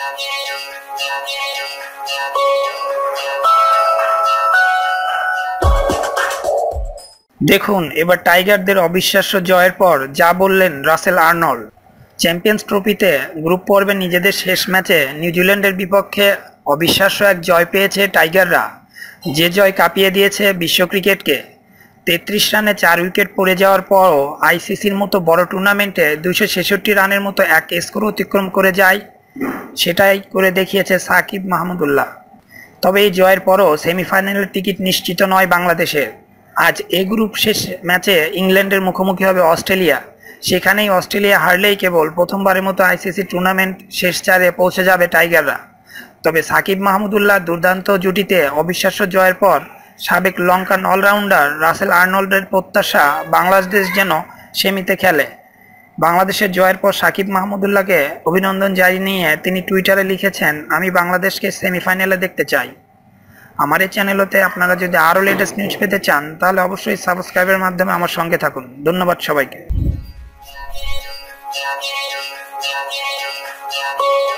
দেখুন এবার টাইগারদের অবিশ্বাস্য জয়ের পর যা বললেন রাসেল আর্নল্ড। চ্যাম্পিয়ন্স ট্রফিতে গ্রুপ পর্বে নিজেদের শেষ ম্যাচে নিউজিল্যান্ডের বিপক্ষে অবিশ্বাস্য এক জয় পেয়েছে টাইগাররা, যে জয় কাঁপিয়ে দিয়েছে বিশ্ব ক্রিকেটকে। 33 রানে 4 উইকেট পড়ে যাওয়ার পরও আইসিসির মতো বড় টুর্নামেন্টে 266 রানের মতো এক স্কোর অতিক্রম করে যায়, সেটাই করে দেখিয়েছে সাকিব মাহমুদুল্লাহ। তবে এই জয়ের পরও সেমিফাইনালের টিকিট নিশ্চিত নয় বাংলাদেশের। আজ এ গ্রুপ শেষ ম্যাচে ইংল্যান্ডের মুখোমুখি হবে অস্ট্রেলিয়া। সেখানেই অস্ট্রেলিয়া হারলেই কেবল প্রথমবারের মতো আইসিসি টুর্নামেন্ট শেষ 4-এ পৌঁছে যাবে টাইগাররা। তবে সাকিব মাহমুদুল্লাহ দুর্দান্ত জুটিতে অবিশ্বাস্য জয়ের পর সাবেক লঙ্কান অলরাউন্ডার রাসেল আর্নল্ডের প্রত্যাশা বাংলাদেশ যেন সেমিতে খেলে। বাংলাদেশের জয়ের পর সাকিব মাহমুদুল্লাহকে অভিনন্দন জানিয়ে তিনি টুইটারে লিখেছেন, আমি বাংলাদেশকে সেমিফাইনালে দেখতে চাই। আমার এই চ্যানেলতে আপনারা যদি আরও লেটেস্ট নিউজ পেতে চান তাহলে অবশ্যই সাবস্ক্রাইবের মাধ্যমে আমার সঙ্গে থাকুন। ধন্যবাদ সবাইকে।